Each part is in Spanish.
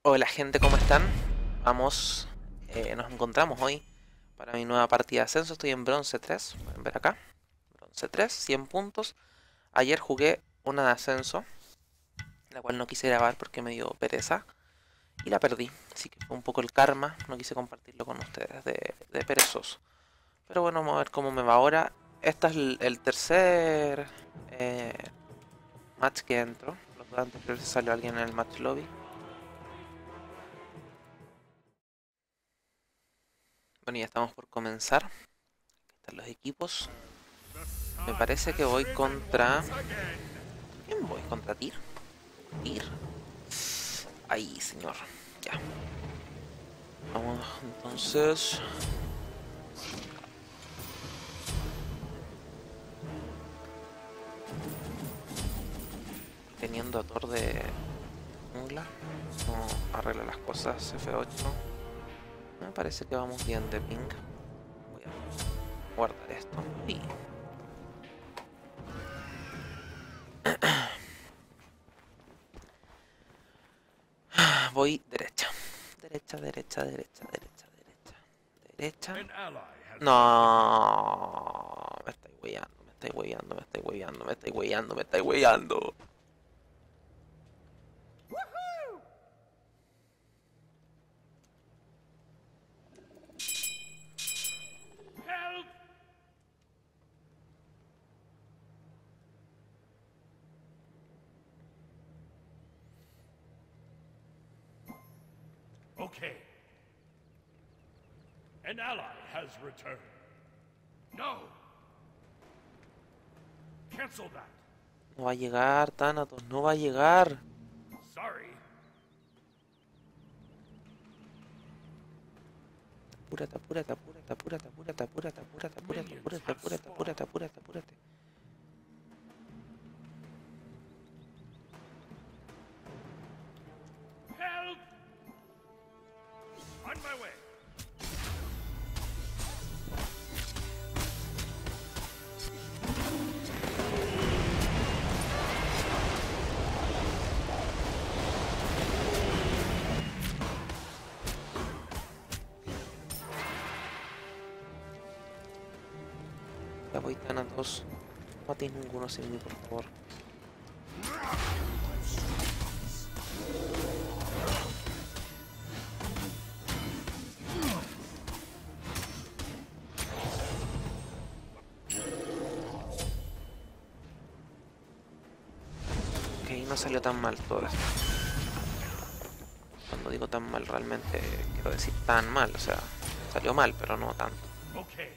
Hola gente, ¿cómo están? Vamos, nos encontramos hoy para mi nueva partida de ascenso. Estoy en bronce 3, pueden ver acá. Bronce 3, 100 puntos. Ayer jugué una de ascenso, la cual no quise grabar porque me dio pereza y la perdí. Así que fue un poco el karma, no quise compartirlo con ustedes de perezoso. Pero bueno, vamos a ver cómo me va ahora. Este es el tercer eh, match que entro. Los dos anteriores salió alguien en el match lobby. Bueno, ya estamos por comenzar. Aquí están los equipos. Me parece que voy contra... ¿Quién voy? ¿Contra Tyr? Tyr. Ahí, señor. Ya. Vamos, entonces... Teniendo a Thor de jungla. No arregla las cosas, F8. Me parece que vamos bien de ping. Voy a guardar esto. Y... voy derecha. Derecha, derecha, derecha, derecha, derecha. Derecha. No, me estáis weyando, me estáis weyando, me estáis weyando, me estáis weyando, me estáis weyando. Okay. An ally has returned. No. Cancel that. No va a llegar, Thanatos, no va a llegar. Sorry. Apúrate, apúrate, apúrate, apúrate, apúrate, apúrate, apúrate, apúrate, apúrate, apúrate, apúrate, apúrate, apúrate. Help! On my way. Ya voy, Thanatos. No matéis ninguno sin mí, por favor. Ok, no salió tan mal todo esto. Cuando digo tan mal, realmente quiero decir tan mal. O sea, salió mal, pero no tanto. Okay.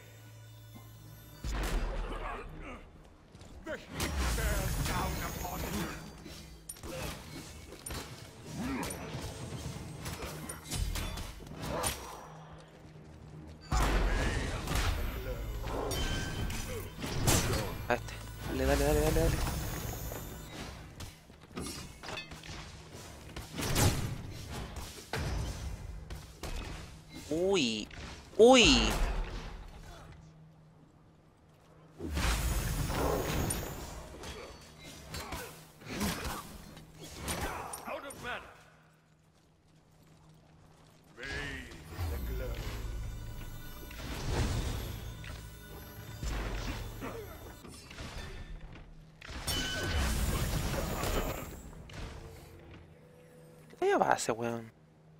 The heat bears down upon you. A este. Dale, dale, dale, dale, dale. Uy. Uy. Out of mana. Bathe the glow. ¿Qué talla base, weón?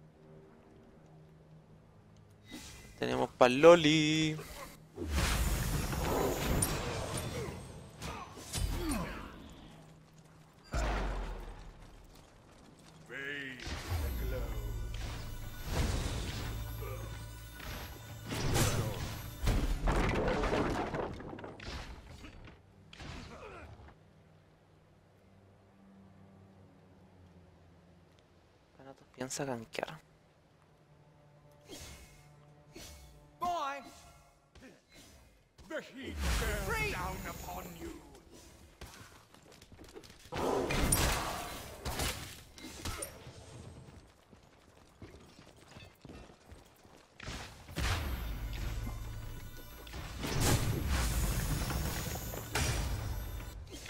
Tenemos pa'l Loli. Bathe the glow. Thanatos piensa gankear. Boy! The heat bears down upon you.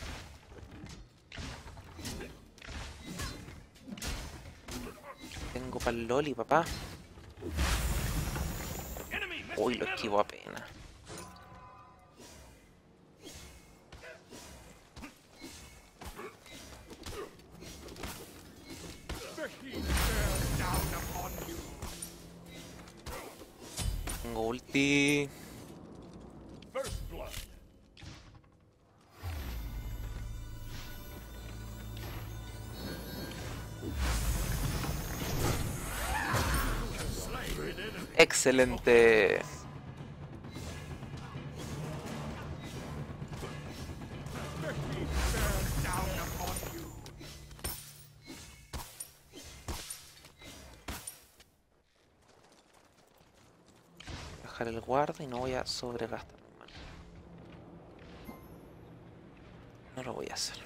Tengo pa'l loli, papá. Enemy Uy, missing lo middle. esquivo apenas. The heat bears down upon you. Tengo ulti. First blood. Slain an enemy. Excelente. The heat bears down upon you. Dejar el guarda y no voy a sobregastar, hermano. No lo voy a hacer.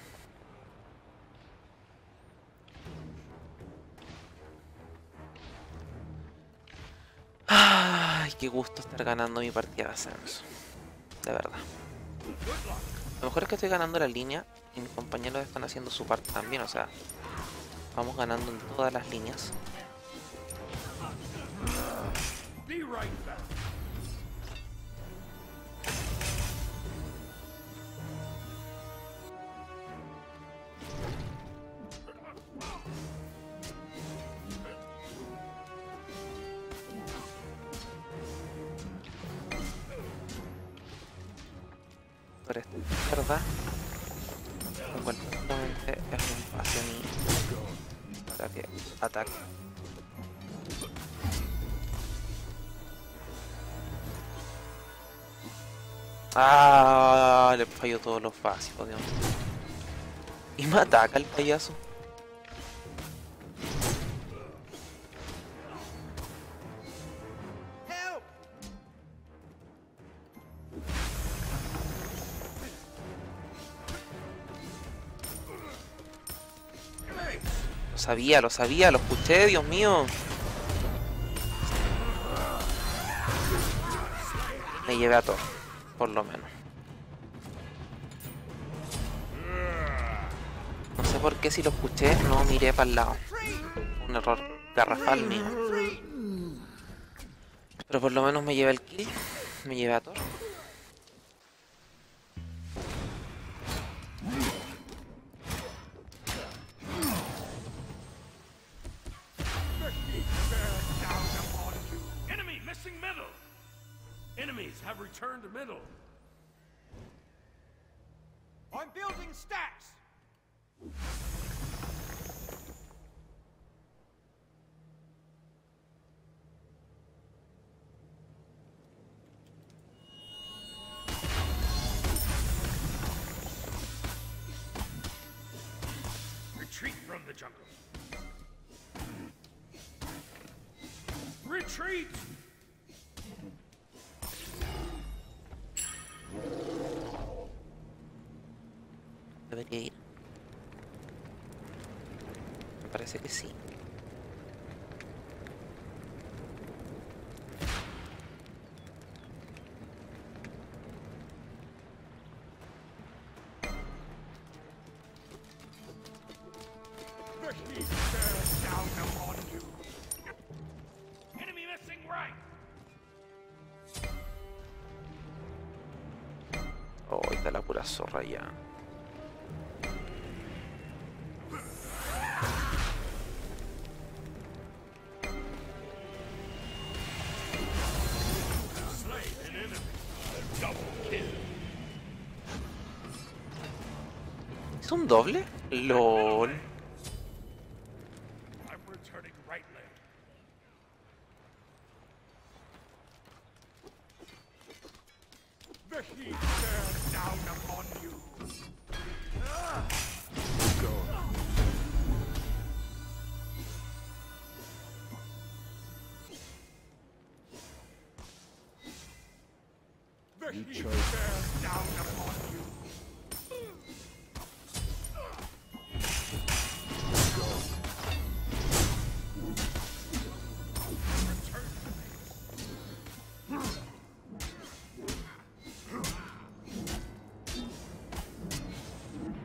Ay, qué gusto estar ganando mi partida de ascenso. De verdad. Lo mejor es que estoy ganando la línea y mis compañeros están haciendo su parte también, o sea, vamos ganando en todas las líneas. Be right back. Por esta izquierda, lo cual justamente es un espacio a mí para que ataque. Ah, le falló todos los básicos, Dios mío. Y me ataca el payaso. Lo sabía, lo escuché, Dios mío. Me llevé a todo, por lo menos. No sé por qué si lo escuché no miré para el lado. Un error garrafal mío. Pero por lo menos me llevé el kill. Me llevé a Thor. The heat bears down upon you. Enemy missing middle. Enemies have returned to middle. I'm building stacks. Retreat from the jungle. Retreat! Debería ir. Me parece que sí. The heat bears down upon you. Enemy missing right. Oh, está la pura zorra ya. Slain an enemy. Double kill. ¿Es un doble? LOL. I'm returning right leg. The heat bears down upon you. The heat bears down upon you. Return to base.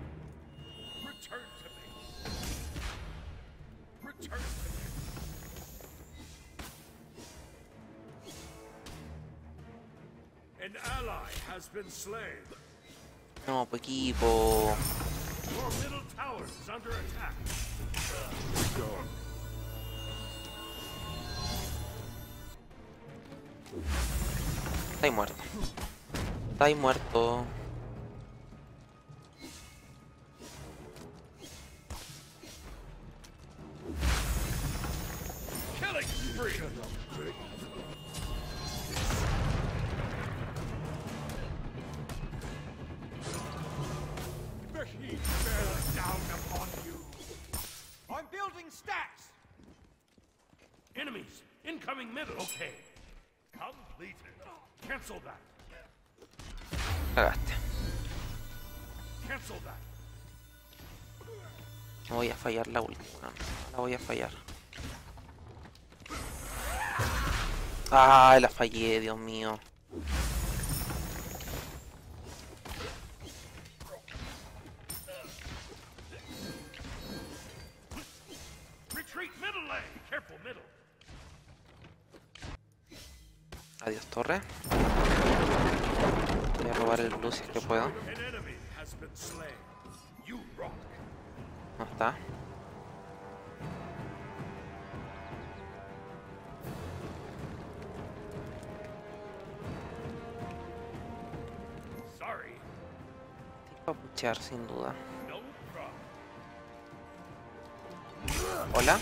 Return to base. Return to base. An ally has been slain. No, pues equipo. Your middle tower is under attack. Estáis muerto. Estáis muerto. Killing spree. The heat bears down upon you. I'm building stacks. Enemies incoming middle. Okay. Completed. Cancel that. Cagaste. Cancel that. No voy a fallar la última. No la voy a fallar. Ay, la fallé, Dios mío. Retreat middle lane. Careful middle. Adiós, torre. Voy a robar el blue si es que puedo. An enemy has been slain. You rock. No está. Sorry. Va a puchear sin duda. No problem. Hola.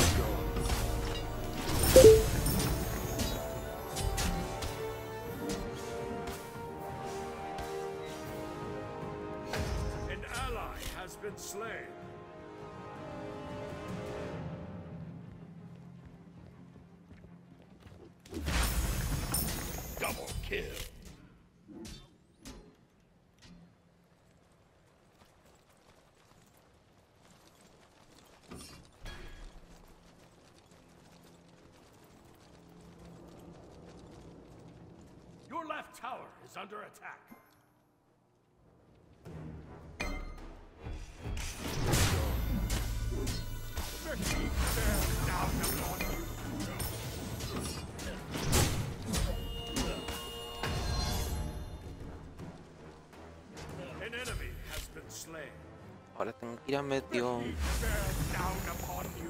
An ally has been slain. Double kill. Your left tower is under attack. The heat bears down upon you. An enemy has been slain. Ahora tengo que ir a medio. Heat bears down upon you.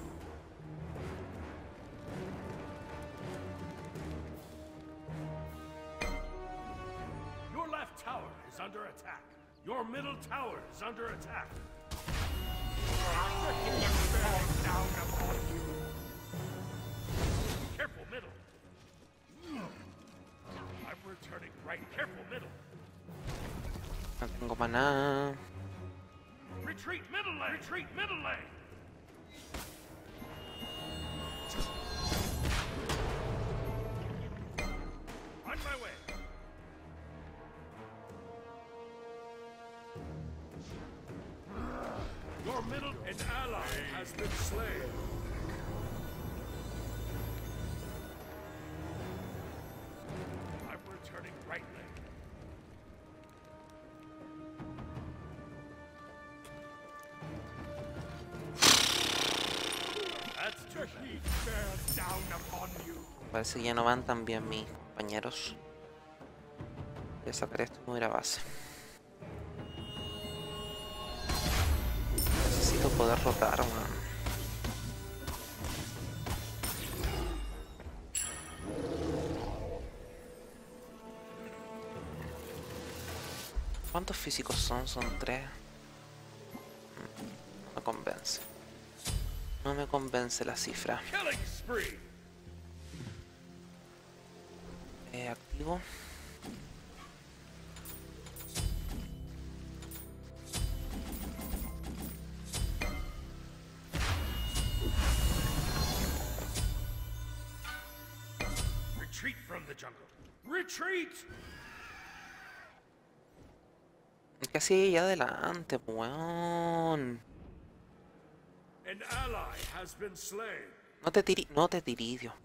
Your left tower is under attack. Your middle tower is under attack. The heat bears down upon you. Careful middle. I'm returning right. Careful middle. No tengo para nada. Retreat middle lane. Retreat middle lane. On my way. Your middle an ally has been slain. I'm returning right lane. That's the heat bears down upon you. Parece que ya no van tan bien mis compañeros. Voy a sacar esto y me voy a ir a base. Necesito poder rotar, man. ¿Cuántos físicos son? Son 3. No me convence. No me convence la cifra. Killing spree. Activo. Retreat from the jungle. Retreat! ¿Qué hacía ahí adelante, pues, weón? An ally has been slain. No te tirís, no te tirís, Dios.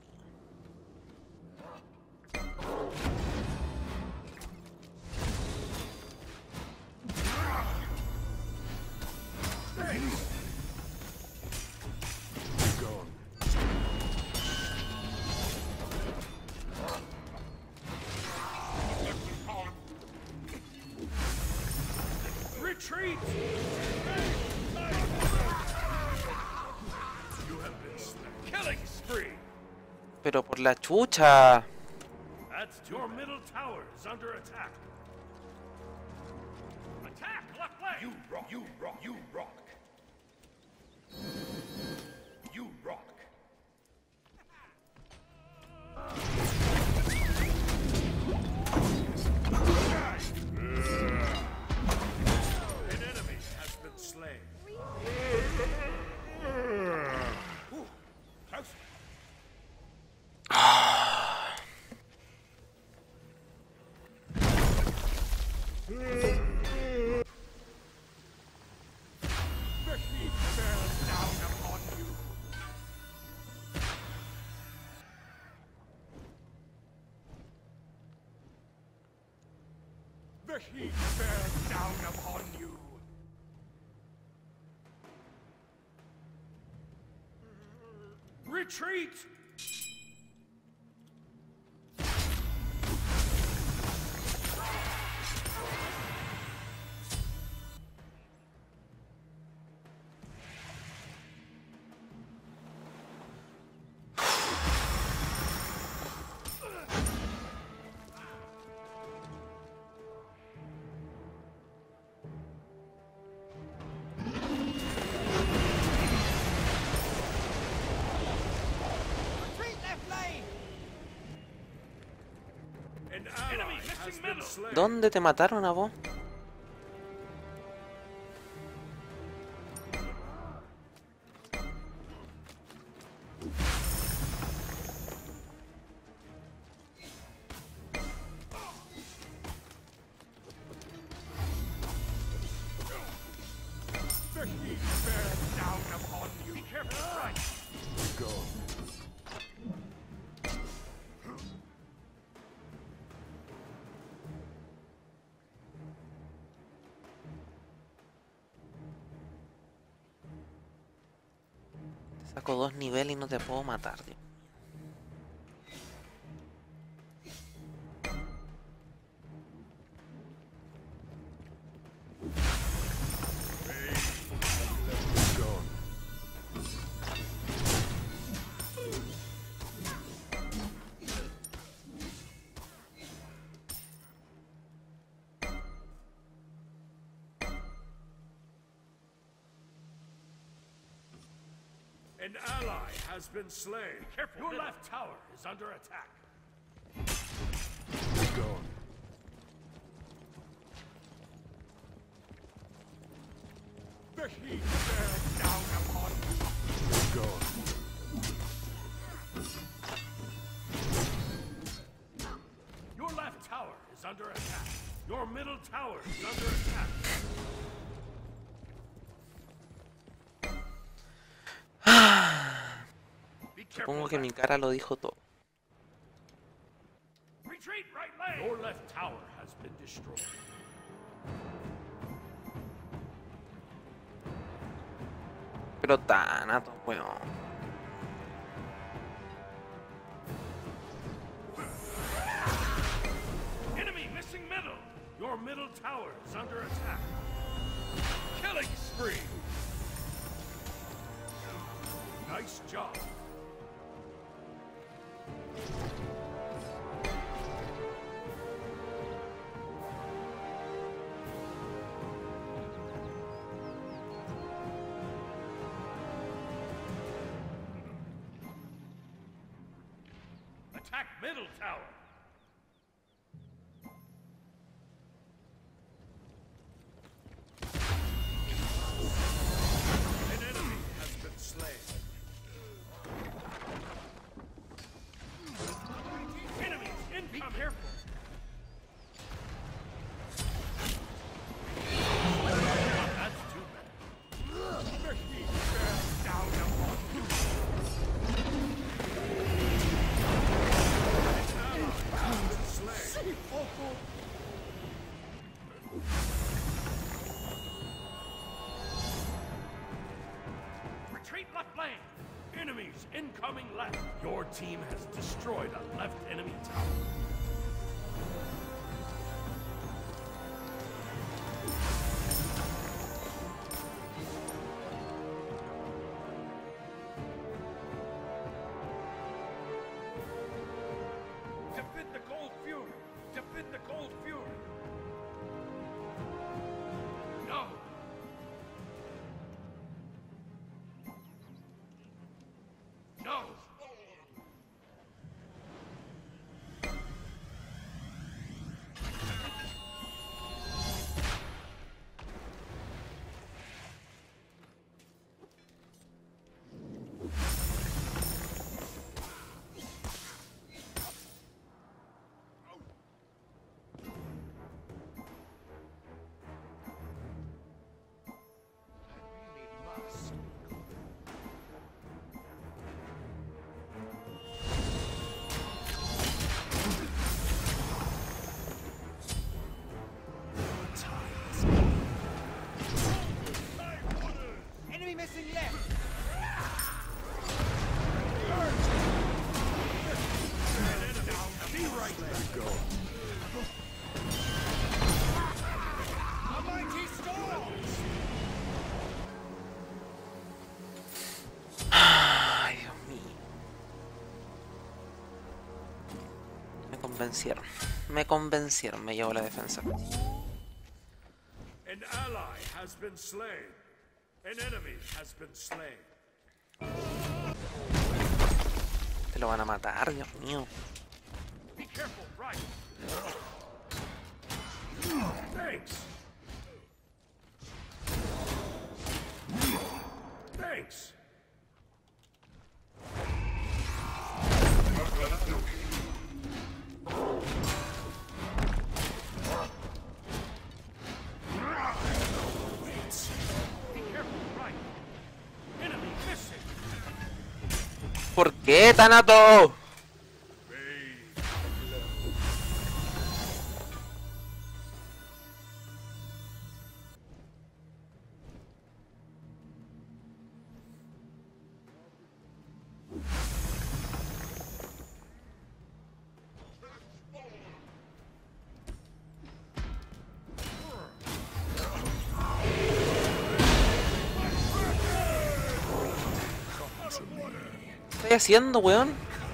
Retreat! You have been slain. Killing spree! Pero por la chucha. That's your middle tower is under attack. Attack! Left leg! You rock! You rock! You rock! You rock! An enemy has been slain. Ooh, close. The heat bears down upon you. The heat bears down upon you. Retreat! An enemy has been slain. ¿Dónde te mataron a vos? The heat bears down upon you. Be careful, right? Go. Te saco 2 niveles y no te puedo matar, tío. An ally has been slain. Careful. Your left tower is under attack. Go. The heat bears down upon you. Go. Your left tower is under attack. Your middle tower is under attack. Be careful. Supongo que mi cara lo dijo todo. Retreat right leg. Your left tower has been destroyed. Pero Thanatos, weón. Enemy missing middle. Your middle tower is under attack. Killing spree. Nice job. Attack middle tower. An enemy has been slain. Enemies incoming. Be careful. That's too bad. The heat bears down upon you. Retreat left lane. Enemies incoming left. Your team has destroyed a left enemy tower. convencieron. Me convencieron, me llevó la defensa. An ally has been slain. An enemy has been slain. Te lo van a matar, Dios mío. Be careful, right? Thanks. Thanks. Be careful, right? Enemy missing. ¿Por qué, Thanatos? ¿Qué estoy haciendo, weón?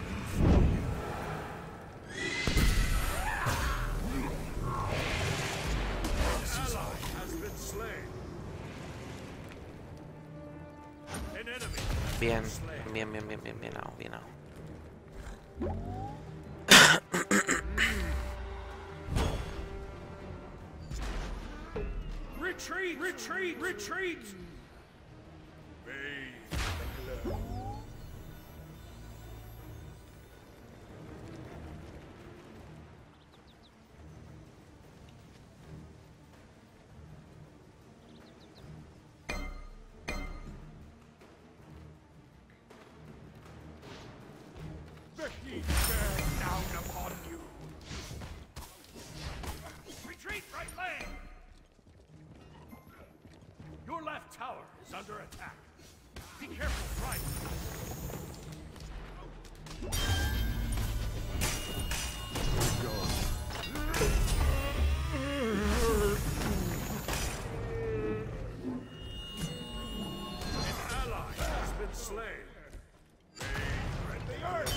Bien, bien, bien, bien, bien, bien, bien. Retreat! Retreat! Retreat! The heat bears down upon you. Retreat, right lane! Your left tower is under attack. Be careful, right? An ally has been slain. The earth!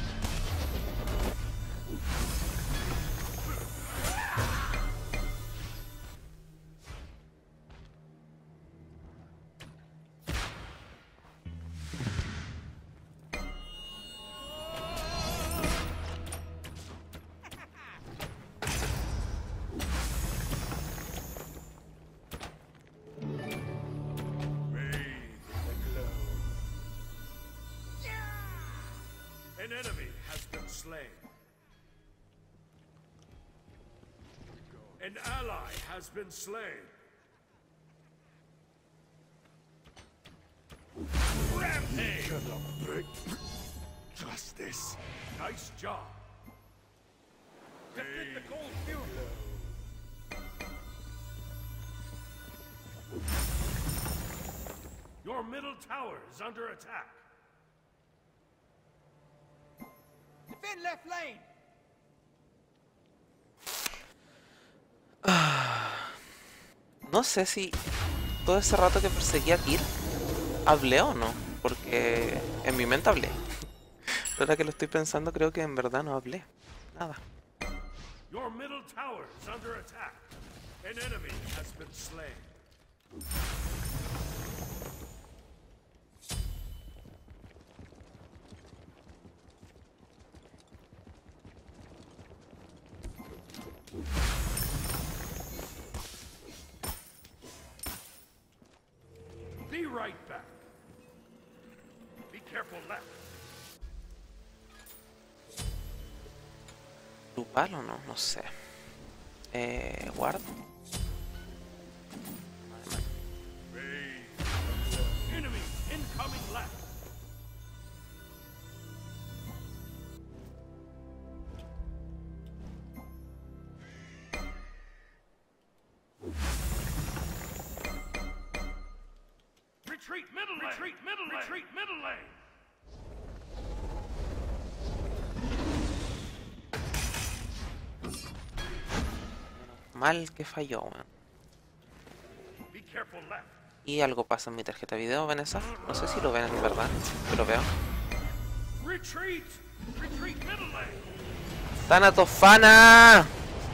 An enemy has been slain. An ally has been slain. Rampage! Justice. Nice job. Defend the gold fuel. Your middle tower is under attack. Defend left lane. No sé si todo ese rato que perseguí a Tyr hablé o no, porque en mi mente hablé. Pero ahora que lo estoy pensando, creo que en verdad no hablé. Nada. Your middle tower is under attack. An enemy has been slain. Be right back. Be careful left. ¿Grupal o no? No sé. Guard. Enemy incoming left. Retreat middle lane. Retreat middle lane. Retreat middle lane. Mal que falló, weón. Be careful left. Y algo pasa en mi tarjeta de video, ¿ven esa? No sé si lo ven en verdad, pero lo veo. Retreat. Retreat middle lane. Thanatos Fana.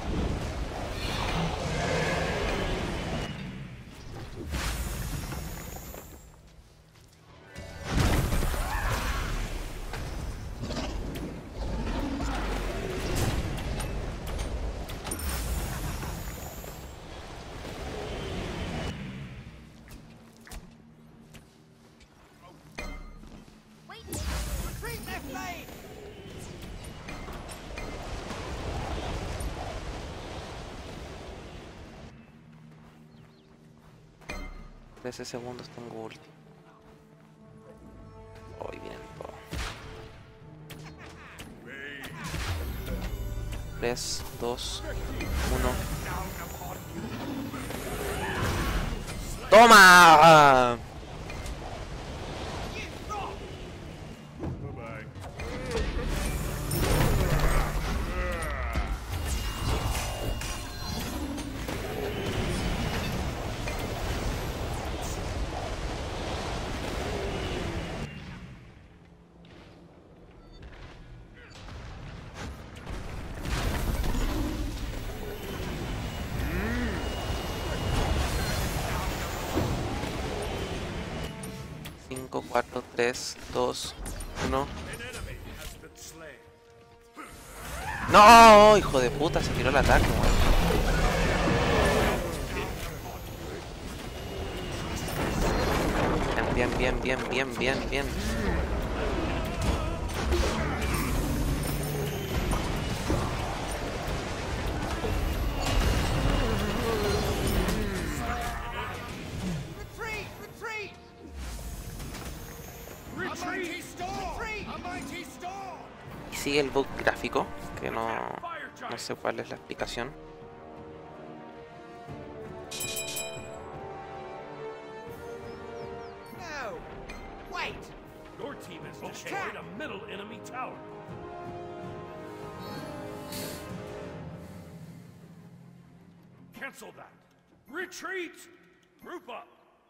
Retreat left lane! 13 segundos tengo ulti. Hoy viene el po. 3, 2, 1. ¡Toma! Cinco, 4, 3, 2, 1. ¡No! Hijo de puta, se tiró el ataque, weón. Bien, bien, bien, bien, bien, bien. Retreat! Retreat! Retreat! Retreat! A mighty storm! Y sigue el bug gráfico, que no sé cuál es la explicación. No! Wait! Your team has destroyed a middle enemy tower. Cancel that. Retreat! Group up.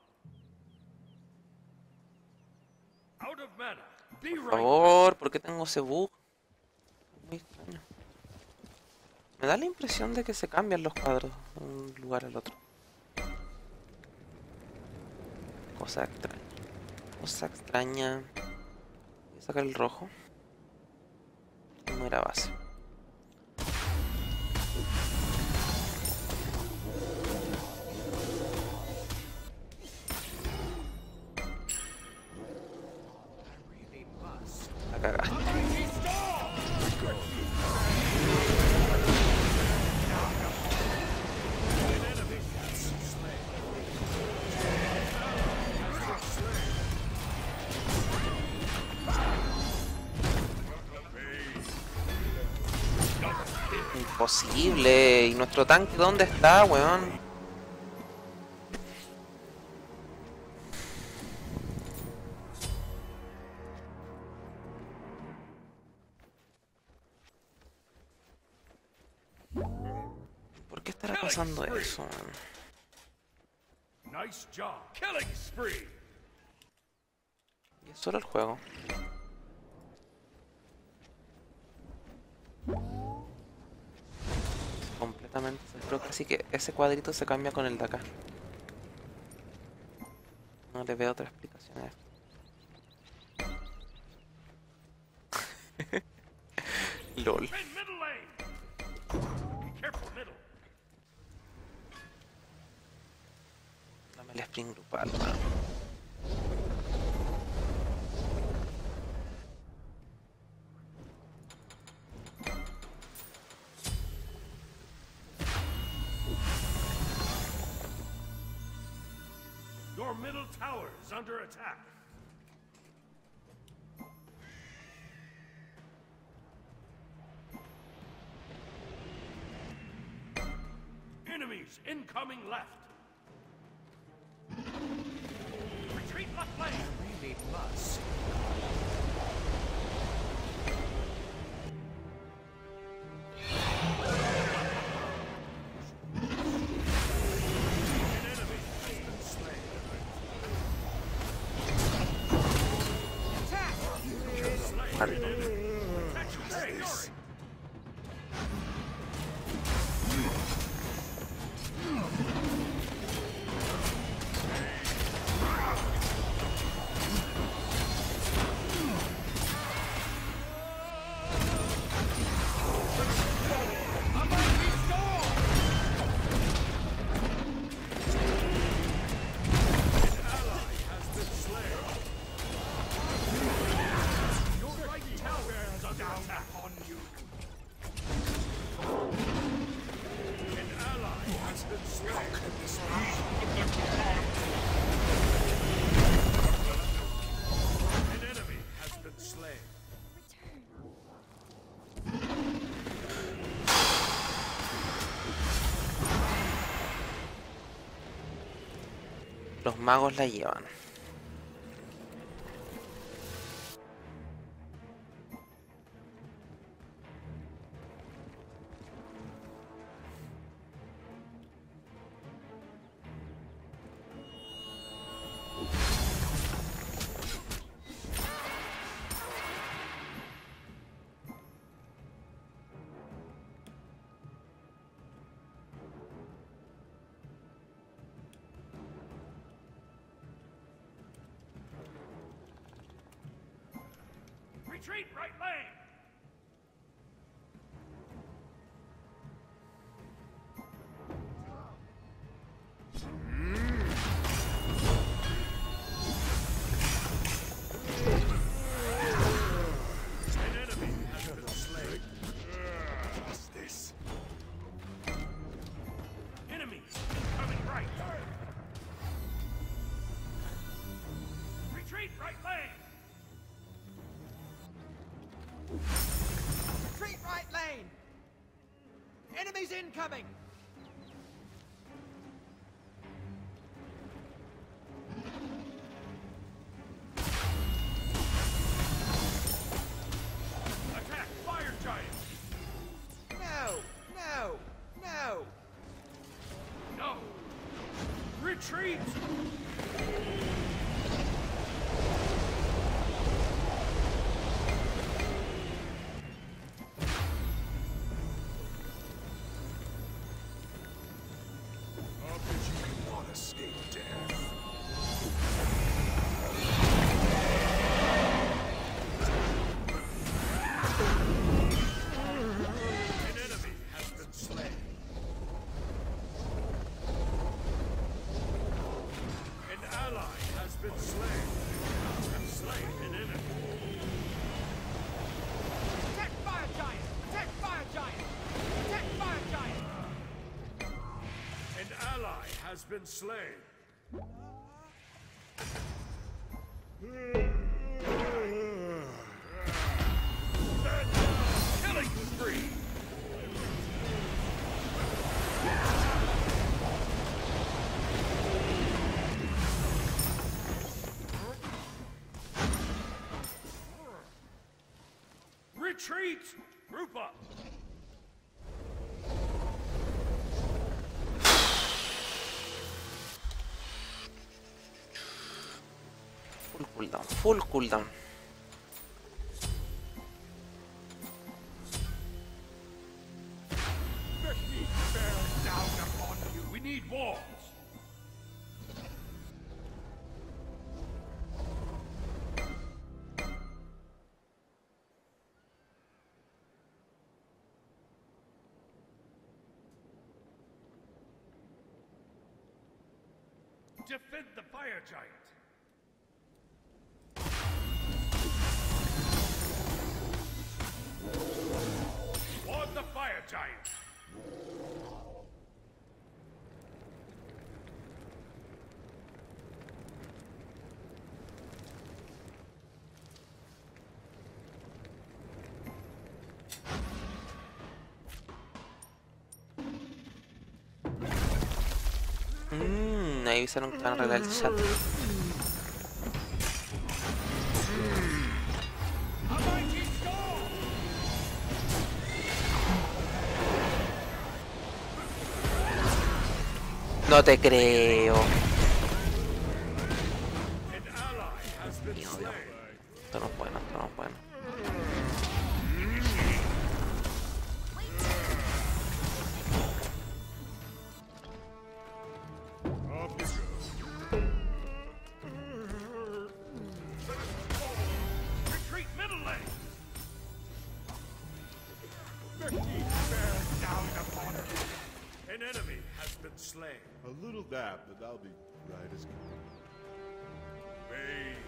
Out of mana. Be Por right. favor, ¿por qué tengo ese bug? Muy extraño. Me da la impresión de que se cambian los cuadros de un lugar al otro. Cosa extraña. Cosa extraña. Voy a sacar el rojo. Y no era base. La cagaste. Mighty storm! An enemy has slain. Imposible. ¿Y nuestro tanque dónde está, weón? ¿Por qué estará pasando eso, weón? Nice job. Killing spree. Y es solo el juego. Completamente. Creo que sí que ese cuadrito se cambia con el de acá. No le veo otra explicación a esto. LOL. In middle lane. Be careful middle. Dame el sprint grupal, weón. Your middle tower is under attack. Enemies incoming left. Retreat left lane. Really must. An enemy has been slain. Attack! Vale. Catch your fury. Los magos la llevan. Retreat, right lane! An enemy has been slain. What's this? Enemies coming right. Retreat, right lane! Retreat right lane! Enemies incoming! Attack, fire giant! No! No! No! No! Retreat! I'll bet you want to escape death. An enemy has been slain. An ally has been slain. Have slain an enemy. Attack fire giant! Attack fire giant! Attack fire giant! An ally has been slain. Killing spree. Retreat! Group up! Full cooldown, full cooldown. The heat bears down upon you. We need walls. Defend the fire giant. Ward the fire giant. Ahí avisaron que van a arreglar el chat. A mighty storm. No te creo. An ally has been Mío, Dios. slain. Esto no es bueno, esto no es bueno. Off you go. Retreat middle lane. The heat bears down upon you. An enemy has been slain. A little dab, but that'll be right as good. Bathe.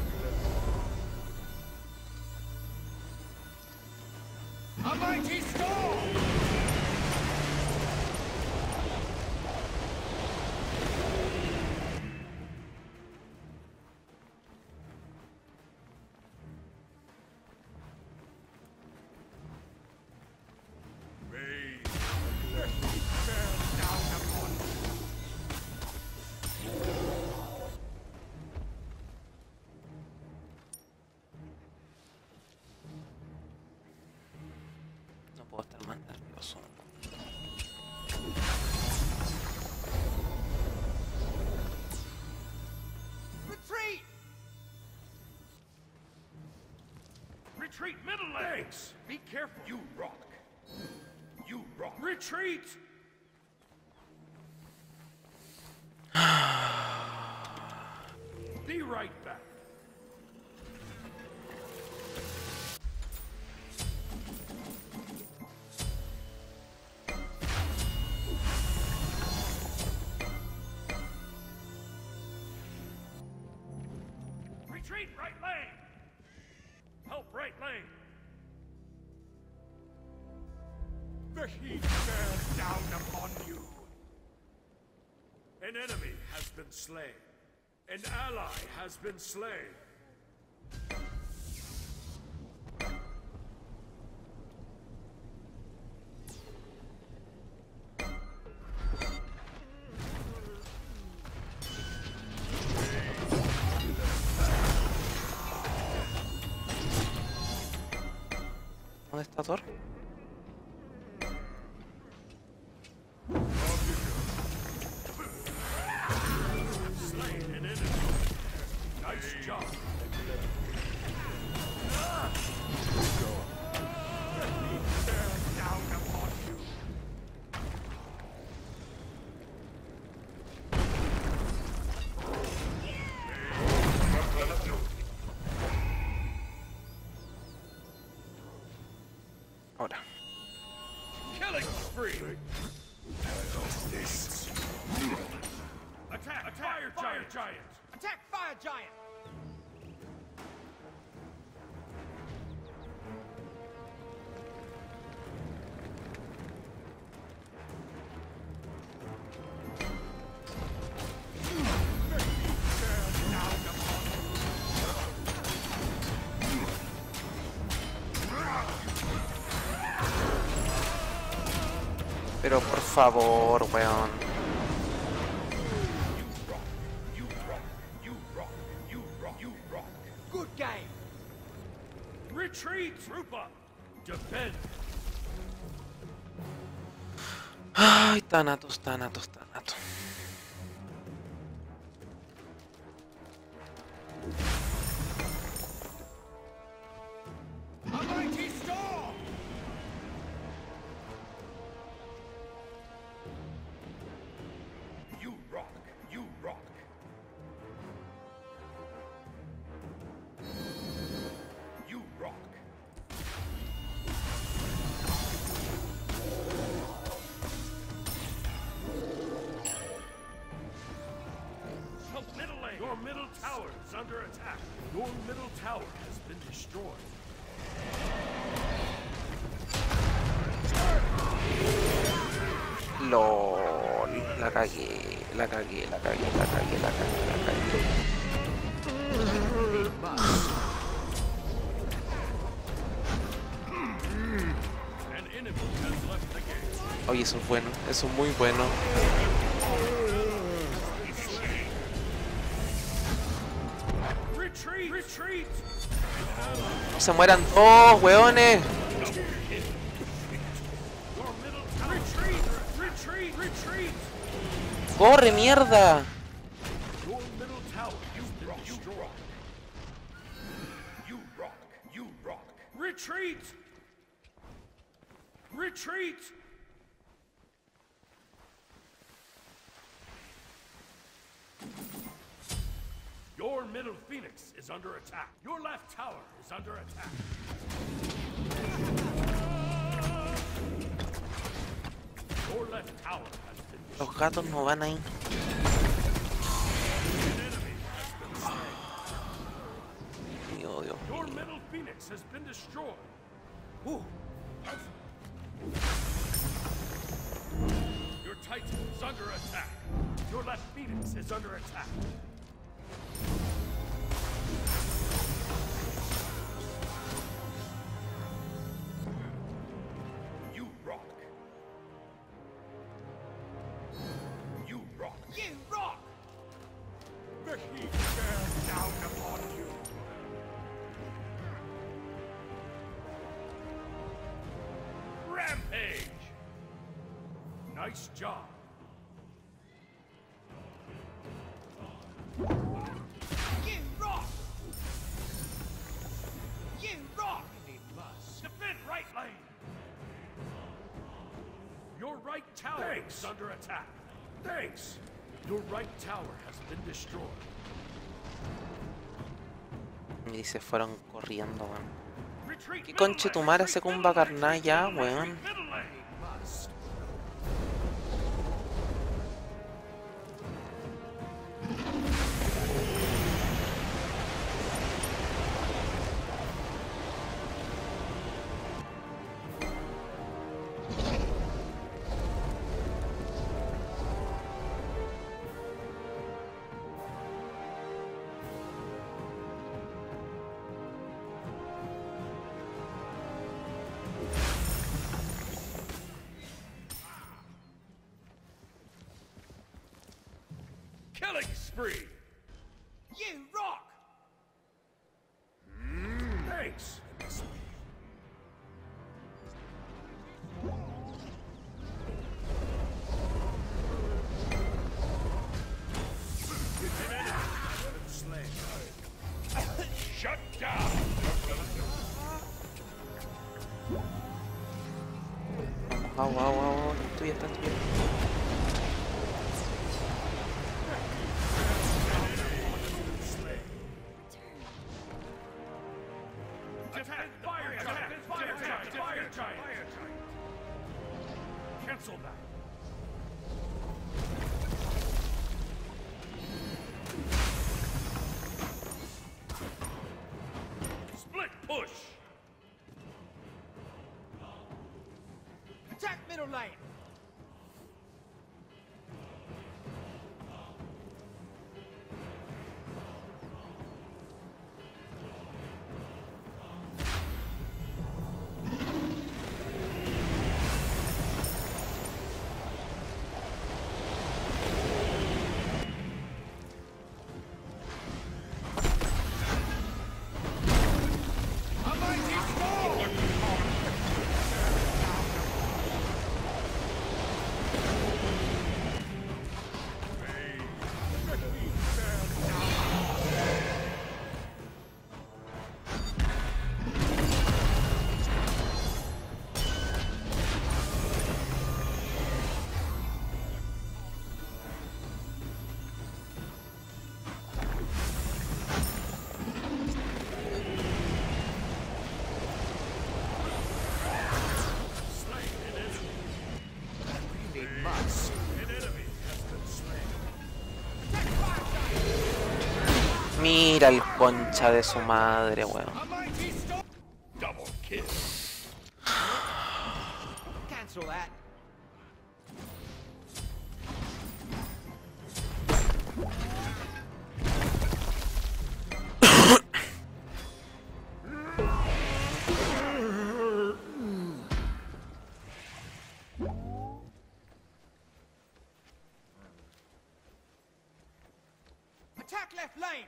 A mighty storm. Bathe. The heat bears down upon you. Retreat middle lane. Thanks. Be careful. You rock. You rock. Retreat. Be right back. Retreat right lane. Help right lane. The heat bears down upon you. An enemy has been slain. An ally has been slain. ¿Dónde está Thor? Slain an enemy. Nice job. Bears down upon you. Ahora. Killing spree. This. Attack fire giant. Attack fire giant! Pero por favor, weón. You rock. You rock. You rock. You rock. Good game! Retreat, trooper. Defend. Ay, Thanatos, Thanatos, Thanatos. A mighty storm! You rock. You rock. You rock. Help middle lane. Your middle tower is under attack. Your middle tower has been destroyed. LOL. La cagué, la cagué, la cagué, la cagué, la cagué, la cagué. An enemy has left the gate. Oye, eso es bueno, eso es muy bueno. Retreat! Retreat! No se mueran todos, weones. Your middle tower. Retreat! Retreat! Retreat! Corre, mierda. Your middle tower has been destroyed. You rock. You rock. Retreat! Retreat! Your middle phoenix is under attack. Your left tower is under attack. Your left tower has been destroyed. Los gatos no van ahí. An enemy has been slain. Mi odio. Your middle phoenix has been destroyed. Ooh. Your titan is under attack. Your left phoenix is under attack. You rock. You rock. You rock! The heat bears down upon you. Rampage! Nice job. You rock! You rock! Defend right lane. Your right tower is under attack. Thanks. Your right tower has been destroyed. Y se fueron corriendo, weón. Retreat ¿Qué middle conche tu lane. madre ese Retreat comba middle lane. carnal ya, Retreat weón? middle lane. Must. Killing spree. You rock! Thanks. Shut down. Vamos, vamos, tuya, está tuya. Attack! Fire giant! Fire giant! Fire giant! Cancel that. Split push. Attack middle lane! A mighty storm! Mira el concha de su madre, weón. A mighty storm! Double kill. Cancel that. Attack left lane!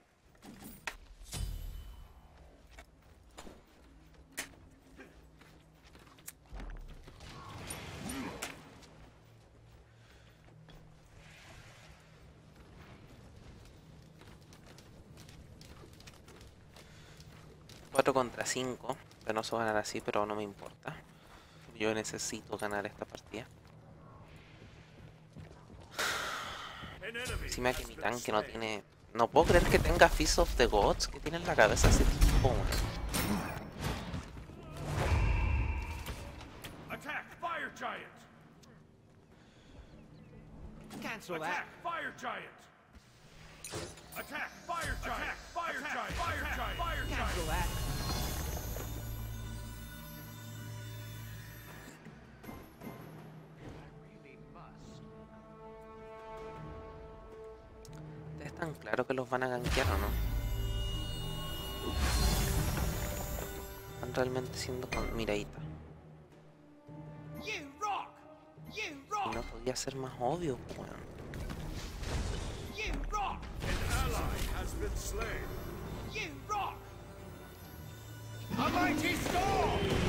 Cuatro contra 5. Penoso ganar así, pero no me importa. Yo necesito ganar esta partida. An enemy Encima que has mi been tanque no slain. tiene... No puedo creer que tenga Fist of the Gods que tiene en la cabeza ese tipo, weón. Attack! Fire giant! Cancel that. Attack! Fire giant! Attack! Fire giant! Attack! Fire giant! Fire giant! Fire Cancel giant! that. Es tan claro que los van a gankear o no. Están realmente siendo con miradita. You rock! You Y rock! no podía ser más obvio, weón. You rock! An ally has been slain. You rock! A mighty storm!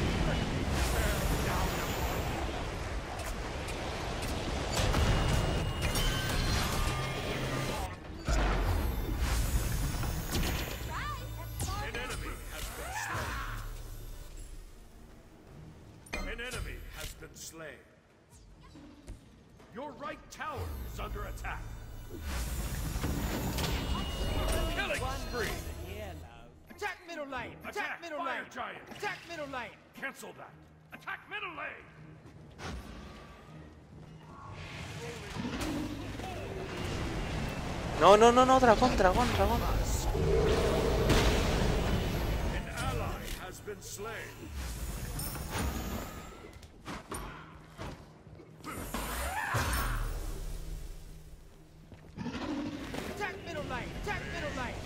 An enemy has been slain. Your right tower is under attack. Killing spree. Attack middle lane. Attack middle fire lane. giant. Attack middle lane. Cancel that. Attack middle lane. No, no, no, no, dragón. An ally has been slain. Attack middle lane. Attack middle lane.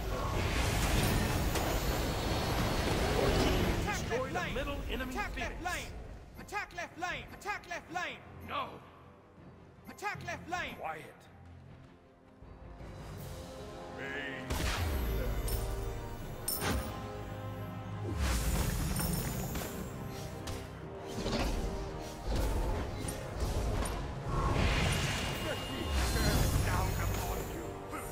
Attack Destroy left the lane. middle enemy Attack left Phoenix. lane. Attack left lane. Attack left lane. No. Attack left lane. Quiet. Down upon you.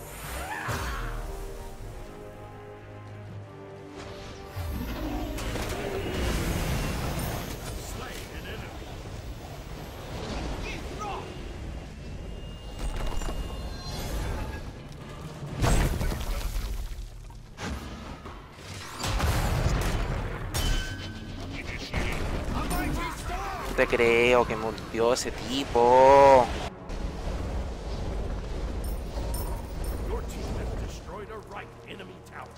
Slain an enemy. Get rocked. No te creo que me ultió ese tipo. Your team has destroyed a right enemy tower.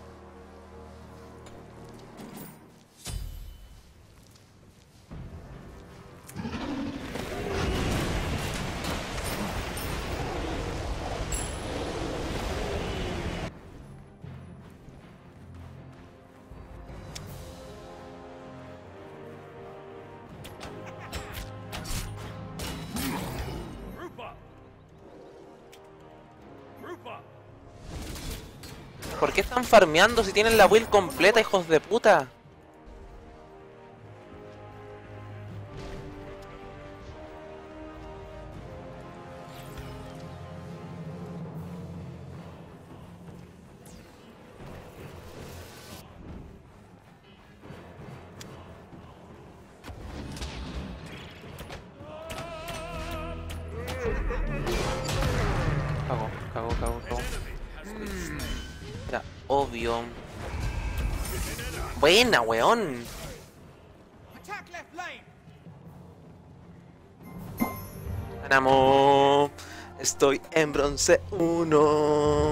Group up. Group up. ¿Por qué están farmeando si tienen la build completa, hijos de puta? Cago. Era obvio. Buena, weón. Attack left lane. Ganamos. Estoy en bronce 1.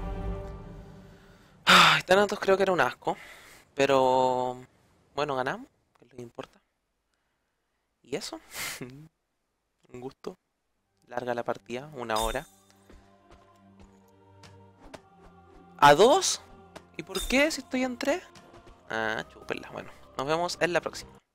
Thanatos creo que era un asco. Pero bueno, ganamos, que es lo que importa. Y eso. Un gusto. Larga la partida, 1 hora. ¿A 2? ¿Y por qué si estoy en 3? Ah, chúpenla. Bueno, nos vemos en la próxima.